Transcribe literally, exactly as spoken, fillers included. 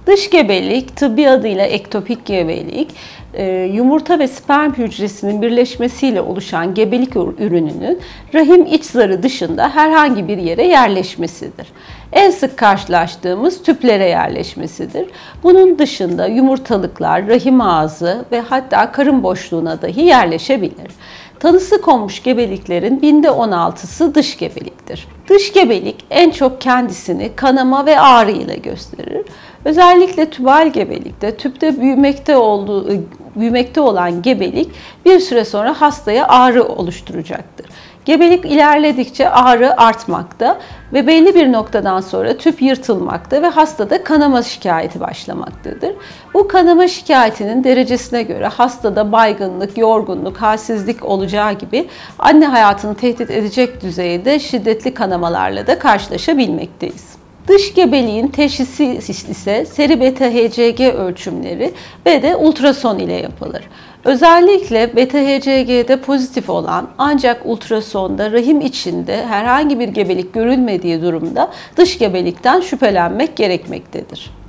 Dış gebelik, tıbbi adıyla ektopik gebelik, yumurta ve sperm hücresinin birleşmesiyle oluşan gebelik ürününün rahim iç zarı dışında herhangi bir yere yerleşmesidir. En sık karşılaştığımız tüplere yerleşmesidir. Bunun dışında yumurtalıklar, rahim ağzı ve hatta karın boşluğuna dahi yerleşebilir. Tanısı konmuş gebeliklerin binde on altısı dış gebeliktir. Dış gebelik en çok kendisini kanama ve ağrı ile gösterir. Özellikle tübal gebelikte tüpte büyümekte olduğu büyümekte olan gebelik bir süre sonra hastaya ağrı oluşturacaktır. Gebelik ilerledikçe ağrı artmakta ve belli bir noktadan sonra tüp yırtılmakta ve hastada kanama şikayeti başlamaktadır. Bu kanama şikayetinin derecesine göre hastada baygınlık, yorgunluk, halsizlik olacağı gibi anne hayatını tehdit edecek düzeyde şiddetli kanamalarla da karşılaşabilmekteyiz. Dış gebeliğin teşhisi ise seri beta H C G ölçümleri ve de ultrason ile yapılır. Özellikle beta H C G'de pozitif olan ancak ultrasonda rahim içinde herhangi bir gebelik görülmediği durumda dış gebelikten şüphelenmek gerekmektedir.